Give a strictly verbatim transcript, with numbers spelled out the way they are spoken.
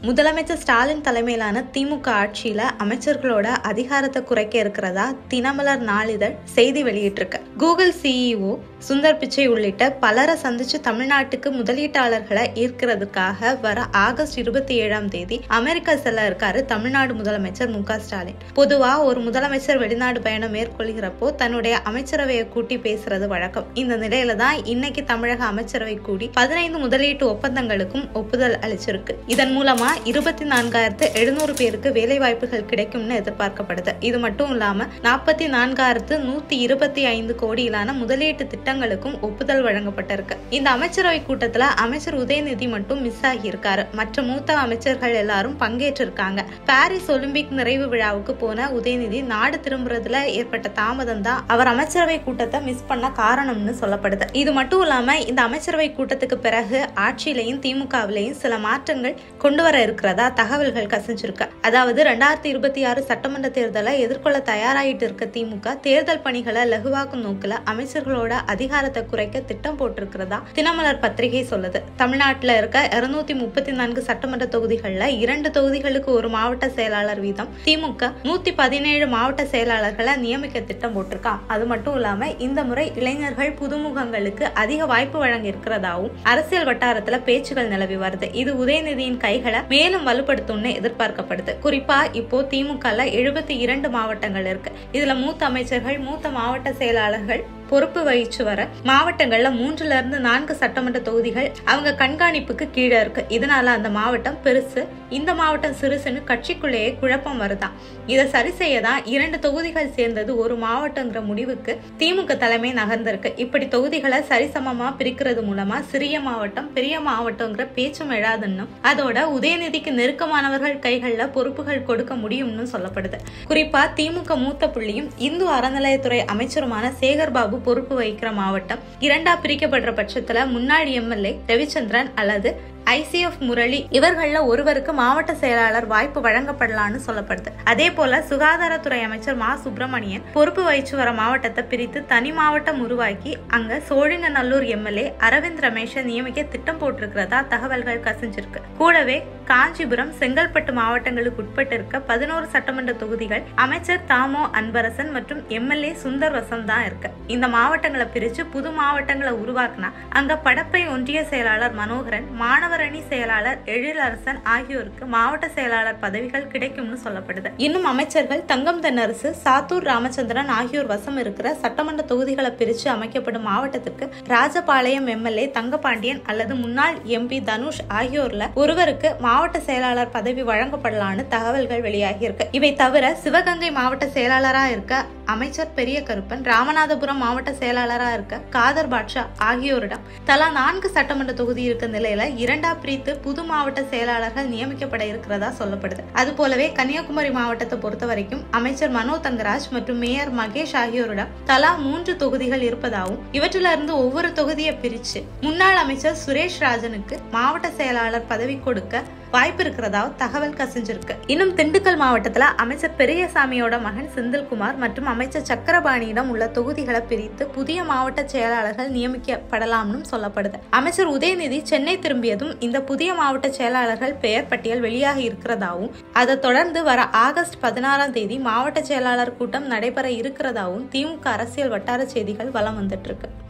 முதலமைச்சர் ஸ்டாலின் தலைமையிலான திமுக ஆட்சியில அமைச்சர்களோட அதிகாரத்தை குறைக்க இருக்கிறதா தினமலர் நாளிதழ் செய்தி வெளியிட்டிருக்கு. கூகுள் சிஇஓ சுந்தர் பிச்சை உள்ளிட்ட பலரை சந்திச்சு தமிழ்நாட்டுக்கு முதலீட்டாளர்களை ஈர்க்கிறதுக்காக வர ஆகஸ்ட் இருபத்தி ஏழாம் தேதி அமெரிக்கா செல்ல இருக்காரு தமிழ்நாடு முதலமைச்சர் மு க ஸ்டாலின். பொதுவா ஒரு முதலமைச்சர் வெளிநாடு பயணம் மேற்கொள்கிறப்போ தன்னுடைய அமைச்சரவையை கூட்டி பேசுறது வழக்கம். இந்த நிலையில தான் இன்னைக்கு தமிழக அமைச்சரவை கூடி பதினைந்து முதலீட்டு ஒப்பந்தங்களுக்கும் ஒப்புதல் அளிச்சிருக்கு. இதன் மூலமா இருபத்தி நான்காயிரத்து எழுநூறு பேருக்கு வேலை வாய்ப்புகள் கிடைக்கும்னு எதிர்பார்க்கப்படுது. இது மட்டும் இல்லாம நாற்பத்தி நான்காயிரத்து நூத்தி இருபத்தி ஐந்து கோடியிலான முதலீட்டு திட்டங்களுக்கும் ஒப்புதல் வழங்கப்பட்டிருக்கு. இந்த அமைச்சரவை கூட்டத்துல அமைச்சர் உதயநிதி மட்டும் மிஸ் ஆகி இருக்காரு. மற்ற மூத்த அமைச்சர்கள் எல்லாரும் பங்கேற்றிருக்காங்க. பாரிஸ் ஒலிம்பிக் நிறைவு விழாவுக்கு போன உதயநிதி நாடு திரும்புறதுல ஏற்பட்ட தாமதம் தான் அவர் அமைச்சரவை கூட்டத்தை மிஸ் பண்ண காரணம்னு சொல்லப்படுது. இது மட்டும் இல்லாம இந்த அமைச்சரவை கூட்டத்துக்கு பிறகு ஆட்சியிலையும் திமுகவிலையும் சில மாற்றங்கள் கொண்டு வர இருக்கிறதா தகவல்கள் கசிஞ்சிருக்கு. அதாவது இரண்டாயிரத்தி இருபத்தி ஆறு சட்டமன்ற தேர்தலை எதிர்கொள்ள தயாராகிட்டு இருக்க திமுக தேர்தல் பணிகளை லகுவாக்கும் நோக்கில அமைச்சர்களோட அதிகாரத்தை குறைக்க திட்டம் போட்டிருக்கிறதா தினமலர் பத்திரிகை சொல்லுது. தமிழ்நாட்டில் இருக்க இருநூத்தி முப்பத்தி நான்கு சட்டமன்ற தொகுதிகள்ல இரண்டு தொகுதிகளுக்கு ஒரு மாவட்ட செயலாளர் வீதம் திமுக நூத்தி பதினேழு மாவட்ட செயலாளர்களை நியமிக்க திட்டம் போட்டிருக்கான். அது மட்டும் இல்லாம இந்த முறை இளைஞர்கள் புதுமுகங்களுக்கு அதிக வாய்ப்பு வழங்கி இருக்கிறதாவும் அரசியல் வட்டாரத்துல பேச்சுகள் நிலவி வருது. இது உதயநிதியின் கைகளை மேலும் வலுப்படுத்தும்னு எதிர்பார்க்கப்படுது. குறிப்பா இப்போ திமுகல எழுபத்தி இரண்டு மாவட்டங்கள் இருக்கு. இதுல மூத்த அமைச்சர்கள் மூத்த மாவட்ட செயலாளர்கள் பொறுப்பு வகிச்சு வர மாவட்டங்கள்ல மூன்றுல இருந்து நான்கு சட்டமன்ற தொகுதிகள் அவங்க கண்காணிப்புக்கு கீழே இருக்கு. இதனால அந்த மாவட்டம் பெருசு, இந்த மாவட்டம் சிறுசுன்னு கட்சிக்குள்ளேயே குழப்பம் வருதான். இதை சரி செய்யதான் இரண்டு தொகுதிகள் சேர்ந்தது ஒரு மாவட்டங்கிற முடிவுக்கு திமுக தலைமை நகர்ந்திருக்கு. இப்படி தொகுதிகளை சரிசமமா பிரிக்கிறது மூலமா சிறிய மாவட்டம் பெரிய மாவட்டங்கிற பேச்சும் எழாதுன்னு அதோட உதயநிதிக்கு நெருக்கமானவர்கள் கைகள்ல பொறுப்புகள் கொடுக்க முடியும்னு சொல்லப்படுது. குறிப்பா திமுக மூத்த புள்ளியும் இந்து அறநிலையத்துறை அமைச்சருமான சேகர் பாபு பொறுப்பு வகிக்கிற மாவட்டம் இரண்டா பிரிக்கப்படுற பட்சத்துல முன்னாள் எம்எல்ஏ ரவிச்சந்திரன் அல்லது ஐசிஎஃப் முரளி இவர்கள ஒருவருக்கு மாவட்ட செயலாளர் வாய்ப்பு வழங்கப்படலாம்னு சொல்லப்படுது. அதே போல சுகாதாரத்துறை அமைச்சர் மா சுப்பிரமணியன் பொறுப்பு வகிச்சு வர மாவட்டத்தை பிரித்து தனி மாவட்டம் உருவாக்கி அங்க சோழிங்கநல்லூர் எம்எல்ஏ அரவிந்த் ரமேஷை நியமிக்க திட்டம் போட்டிருக்கிறதா தகவல்கள் கசிஞ்சிருக்கு. கூடவே காஞ்சிபுரம் செங்கல்பட்டு மாவட்டங்களுக்கு உட்பட்டு இருக்க பதினோரு சட்டமன்ற தொகுதிகள் அமைச்சர் தாமோ அன்பரசன் மற்றும் எம்எல்ஏ சுந்தர் வசம் தான் இருக்கு. இந்த மாவட்டங்களை பிரிச்சு புது மாவட்டங்களை உருவாக்குனா அங்க படப்பை ஒன்றிய செயலாளர் மனோகரன், மாணவர் அணி செயலாளர் எழிலரசன் ஆகியோருக்கு மாவட்ட செயலாளர் பதவிகள் கிடைக்கும்னு சொல்லப்படுது. இன்னும் அமைச்சர்கள் தங்கம் தென்னரசு, சாத்தூர் ராமச்சந்திரன் ஆகியோர் வசம் இருக்கிற சட்டமன்ற தொகுதிகளை பிரிச்சு அமைக்கப்படும் மாவட்டத்திற்கு ராஜபாளையம் எம்எல்ஏ தங்கபாண்டியன் அல்லது முன்னாள் எம்பி தனுஷ் ஆகியோர்ல ஒருவருக்கு மாவட்ட செயலாளர் பதவி வழங்கப்படலான்னு தகவல்கள் வெளியாகி இருக்கு. இவை தவிர சிவகங்கை மாவட்ட செயலாளரா இருக்க அமைச்சர் பெரிய கருப்பன், ராமநாதபுரம் மாவட்ட செயலாளரா இருக்க காதர் பாட்ஷா ஆகியோரிடம் தலா நான்கு சட்டமன்ற தொகுதி இருக்க நிலையில இரண்டா பிரித்து புது மாவட்ட செயலாளர்கள் நியமிக்கப்பட இருக்கிறதா சொல்லப்படுது. அது போலவே கன்னியாகுமரி மாவட்டத்தை பொறுத்த வரைக்கும் அமைச்சர் மனோ தங்கராஜ் மற்றும் மேயர் மகேஷ் ஆகியோரிடம் தலா மூன்று தொகுதிகள் இருப்பதாகவும் இவற்றிலிருந்து ஒவ்வொரு தொகுதியை பிரிச்சு முன்னாள் அமைச்சர் சுரேஷ் ராஜனுக்கு மாவட்ட செயலாளர் பதவி கொடுக்க வாய்ப்பு இருக்கிறதா தகவல் கசிஞ்சிருக்கு. இன்னும் திண்டுக்கல் மாவட்டத்துல அமைச்சர் பெரியசாமியோட மகன் செந்தில்குமார் மற்றும் அமைச்சர் சக்கரபாணியிடம் உள்ள தொகுதிகளை பிரித்து புதிய மாவட்ட செயலாளர்கள் நியமிக்கப்படலாம்னு சொல்லப்படுது. அமைச்சர் உதயநிதி சென்னை திரும்பியதும் இந்த புதிய மாவட்ட செயலாளர்கள் பெயர் பட்டியல் வெளியாகி இருக்கிறதாவும் அதை தொடர்ந்து வர ஆகஸ்ட் பதினாறாம் தேதி மாவட்ட செயலாளர் கூட்டம் நடைபெற இருக்கிறதாவும் திமுக அரசியல் வட்டார செய்திகள் வலம் வந்துட்டு இருக்கு.